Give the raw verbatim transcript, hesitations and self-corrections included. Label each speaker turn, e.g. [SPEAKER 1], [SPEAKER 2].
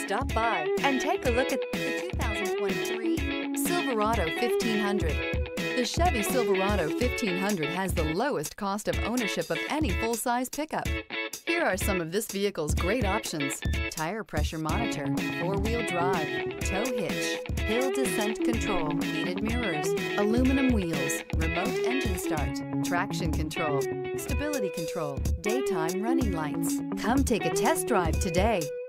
[SPEAKER 1] Stop by and take a look at the two thousand twenty-three Silverado fifteen hundred. The Chevy Silverado fifteen hundred has the lowest cost of ownership of any full-size pickup. Here are some of this vehicle's great options: tire pressure monitor, four-wheel drive, tow hitch, hill descent control, heated mirrors, aluminum wheels, remote engine start, traction control, stability control, daytime running lights. Come take a test drive today.